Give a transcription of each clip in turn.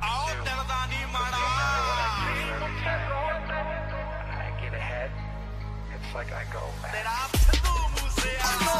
आओ डरदा नहीं माड़ा तेरा सिद्धू मूसे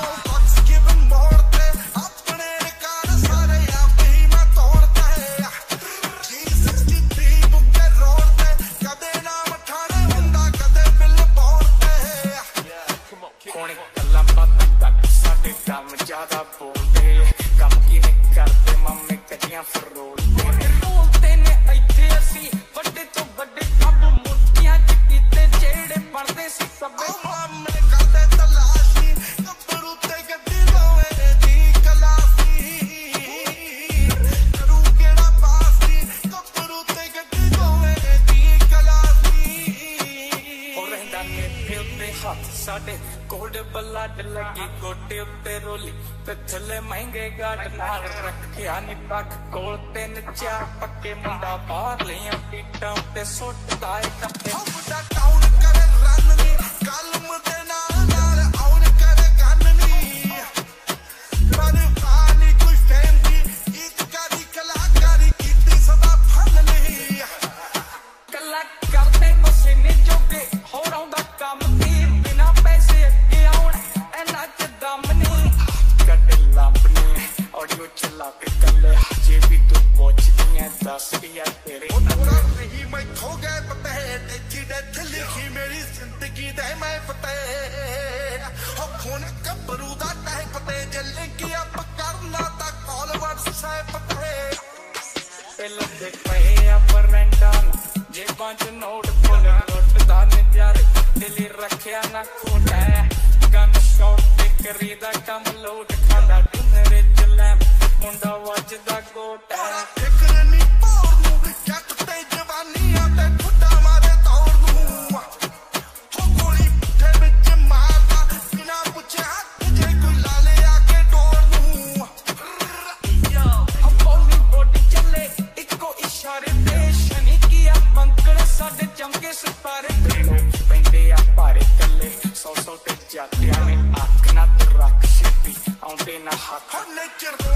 ज्यादा बोलते कम की नहीं करते मम्मी कटियां फरोलते बोलते ने इत्थे असी बड़े तो बड़े कब मूर्तियां च कीते जेड़े पढ़दे सी सबे मम्मी करदे तलाशी कब्रू ते गड्डी लोवे दी कलासी करू केड़ा पासी कब्रू ते गड्डी लोवे दी कलासी हो रहंदा ने फिरते हाथ साडे कोड बलड लगी गोटे उत्ते रोली ते थले महंगे गाट नाल रखिया नी पग कोल तीन चार पक्के मुंडा बाहर लिया पीटा उत्ते सुटदा ए टप्पे मुंडा टाउन करे रन नी कलम दे नाल नाल आउन करे गन नी पर पानी कुछ फेम दी इत करी कलाकारी कीती सदा फल नी कला करदे मसीने जोगे हो रौंदा काम दी बिना पैसे ऑडियो चला के कले जे भी तू पहुंचती है 10 दिया तेरे नहीं मैं खो गए पते तेरी डेथ लिखी मेरी जिंदगी दे मैं पते हो खून कब्रू दा टाइम पते जल्ले की अब करना ता कॉल व्हाट्सएप पते पहले देख पे अपर रैंडम जे पांच नोट फुल नोट दा नजारे दिली रखया ना खोटा गन शॉट ते करीदा कम लोड खांदा डिनर मुंडा वजदा गोटा फिक्र नी पोर नू जट ते जवानियां ते खुदा मारे दौड़ नू हो गोली पुठे विच मारदा बिना पुछे हाथ जे कोई लाले आके डोर नू यो हम बॉलीवुड चले इको इशारे ते शनी किया बंकड़ साडे चमके सितारे लोग पेंदे आ पारे कले सौ ते जाटियां ने आख ना रख छिपी आउंदे ना हक नेचर